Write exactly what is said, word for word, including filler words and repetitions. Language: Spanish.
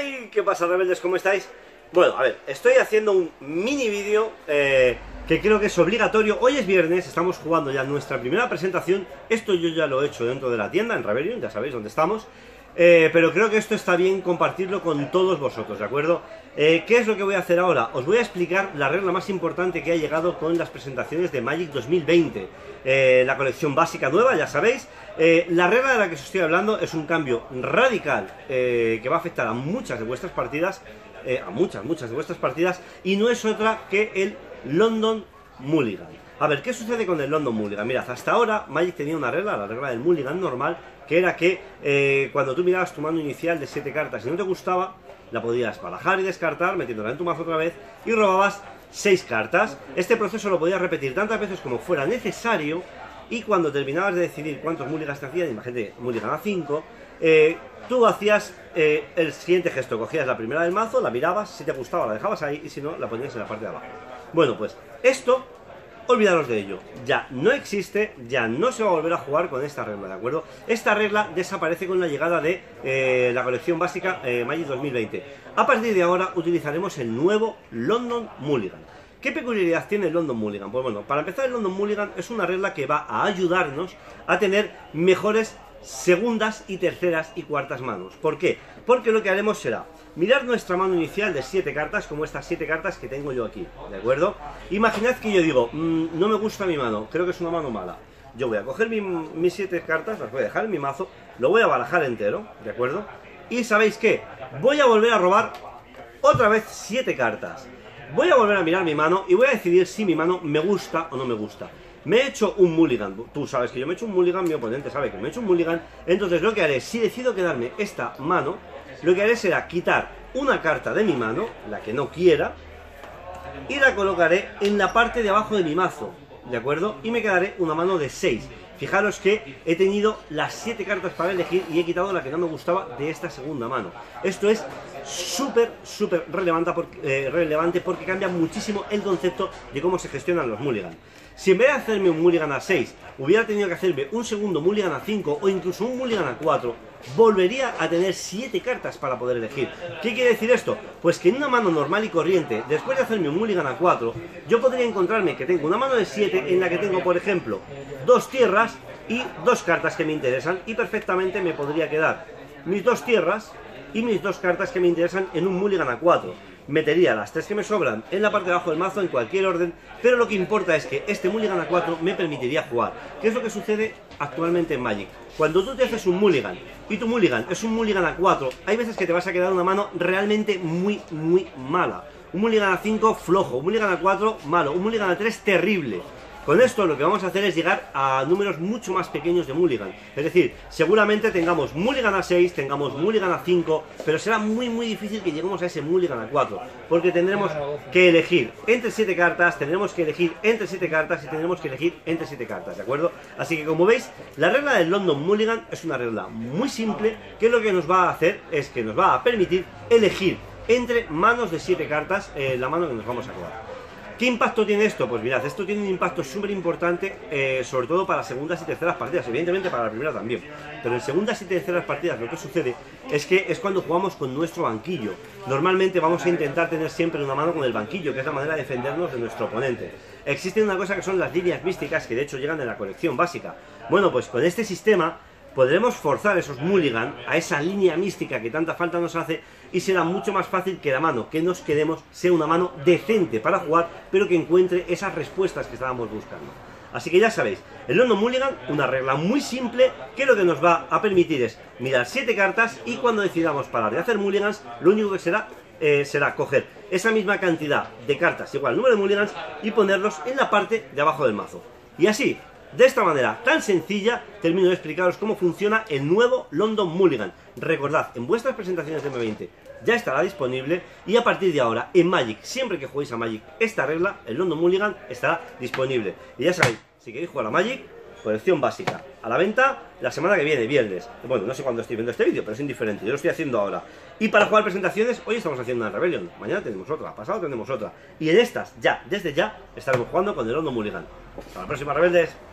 ¡Hey! ¿Qué pasa, rebeldes? ¿Cómo estáis? Bueno, a ver, estoy haciendo un mini vídeo eh, que creo que es obligatorio. Hoy es viernes, estamos jugando ya nuestra primera presentación. Esto yo ya lo he hecho dentro de la tienda, en Rebellion, ya sabéis dónde estamos. Eh, pero creo que esto está bien compartirlo con todos vosotros, ¿de acuerdo? Eh, ¿Qué es lo que voy a hacer ahora? Os voy a explicar la regla más importante que ha llegado con las presentaciones de Magic dos mil veinte. Eh, la colección básica nueva, ya sabéis. Eh, la regla de la que os estoy hablando es un cambio radical eh, que va a afectar a muchas de vuestras partidas, eh, a muchas, muchas de vuestras partidas, y no es otra que el London Mulligan. A ver, ¿qué sucede con el London Mulligan? Mirad, hasta ahora Magic tenía una regla, la regla del Mulligan normal, que era que eh, cuando tú mirabas tu mano inicial de siete cartas y no te gustaba, la podías barajar y descartar, metiéndola en tu mazo otra vez, y robabas seis cartas. Este proceso lo podías repetir tantas veces como fuera necesario, y cuando terminabas de decidir cuántos mulligans te hacían, imagínate, mulligan a cinco, eh, tú hacías eh, el siguiente gesto: cogías la primera del mazo, la mirabas, si te gustaba la dejabas ahí, y si no, la ponías en la parte de abajo. Bueno, pues esto, olvidaros de ello, ya no existe, ya no se va a volver a jugar con esta regla, ¿de acuerdo? Esta regla desaparece con la llegada de eh, la colección básica eh, Magic dos mil veinte. A partir de ahora utilizaremos el nuevo London Mulligan. ¿Qué peculiaridad tiene el London Mulligan? Pues bueno, para empezar, el London Mulligan es una regla que va a ayudarnos a tener mejores segundas y terceras y cuartas manos. ¿Por qué? Porque lo que haremos será mirar nuestra mano inicial de siete cartas, como estas siete cartas que tengo yo aquí, ¿de acuerdo? Imaginad que yo digo, mmm, no me gusta mi mano, creo que es una mano mala. Yo voy a coger mi, mis siete cartas, las voy a dejar en mi mazo, lo voy a barajar entero, ¿de acuerdo? Y ¿sabéis qué? Voy a volver a robar otra vez siete cartas. Voy a volver a mirar mi mano y voy a decidir si mi mano me gusta o no me gusta. Me he hecho un mulligan, tú sabes que yo me he hecho un mulligan, mi oponente sabe que me he hecho un mulligan. Entonces lo que haré, si decido quedarme esta mano, lo que haré será quitar una carta de mi mano, la que no quiera, y la colocaré en la parte de abajo de mi mazo, ¿de acuerdo? Y me quedaré una mano de seis. Fijaros que he tenido las siete cartas para elegir y he quitado la que no me gustaba de esta segunda mano. Esto es súper, súper relevante, porque, eh, relevante porque cambia muchísimo el concepto de cómo se gestionan los mulligan. Si en vez de hacerme un mulligan a seis, hubiera tenido que hacerme un segundo mulligan a cinco o incluso un mulligan a cuatro, volvería a tener siete cartas para poder elegir. ¿Qué quiere decir esto? Pues que en una mano normal y corriente, después de hacerme un mulligan a cuatro, yo podría encontrarme que tengo una mano de siete en la que tengo, por ejemplo, dos tierras y dos cartas que me interesan, y perfectamente me podría quedar mis dos tierras y mis dos cartas que me interesan en un mulligan a cuatro. Metería las tres que me sobran en la parte de abajo del mazo en cualquier orden, pero lo que importa es que este mulligan a cuatro me permitiría jugar. ¿Qué es lo que sucede actualmente en Magic? Cuando tú te haces un mulligan y tu mulligan es un mulligan a cuatro, hay veces que te vas a quedar una mano realmente muy, muy mala. Un mulligan a cinco flojo, un mulligan a cuatro malo, un mulligan a tres terrible. Con esto lo que vamos a hacer es llegar a números mucho más pequeños de mulligan. Es decir, seguramente tengamos mulligan a seis, tengamos mulligan a cinco, pero será muy muy difícil que lleguemos a ese mulligan a cuatro, porque tendremos que elegir entre siete cartas, tendremos que elegir entre siete cartas y tendremos que elegir entre siete cartas, ¿de acuerdo? Así que como veis, la regla del London Mulligan es una regla muy simple, que lo que nos va a hacer es que nos va a permitir elegir entre manos de siete cartas eh, la mano que nos vamos a jugar. ¿Qué impacto tiene esto? Pues mirad, esto tiene un impacto súper importante, eh, sobre todo para segundas y terceras partidas, evidentemente para la primera también, pero en segundas y terceras partidas lo que sucede es que es cuando jugamos con nuestro banquillo. Normalmente vamos a intentar tener siempre una mano con el banquillo, que es la manera de defendernos de nuestro oponente. Existe una cosa que son las líneas místicas, que de hecho llegan de la colección básica. Bueno, pues con este sistema podremos forzar esos mulligan a esa línea mística que tanta falta nos hace, y será mucho más fácil que la mano que nos quedemos sea una mano decente para jugar, pero que encuentre esas respuestas que estábamos buscando. Así que ya sabéis, el London Mulligan, una regla muy simple que lo que nos va a permitir es mirar siete cartas, y cuando decidamos parar de hacer mulligans, lo único que será eh, será coger esa misma cantidad de cartas igual al número de mulligans y ponerlos en la parte de abajo del mazo. Y así, de esta manera tan sencilla, termino de explicaros cómo funciona el nuevo London Mulligan. Recordad, en vuestras presentaciones de M veinte ya estará disponible, y a partir de ahora, en Magic, siempre que juguéis a Magic, esta regla, el London Mulligan, estará disponible. Y ya sabéis, si queréis jugar a Magic, colección básica, a la venta la semana que viene, viernes. Bueno, no sé cuándo estoy viendo este vídeo, pero es indiferente, yo lo estoy haciendo ahora. Y para jugar presentaciones, hoy estamos haciendo una Rebellion, mañana tenemos otra, pasado tenemos otra. Y en estas, ya, desde ya, estaremos jugando con el London Mulligan. Hasta la próxima, rebeldes.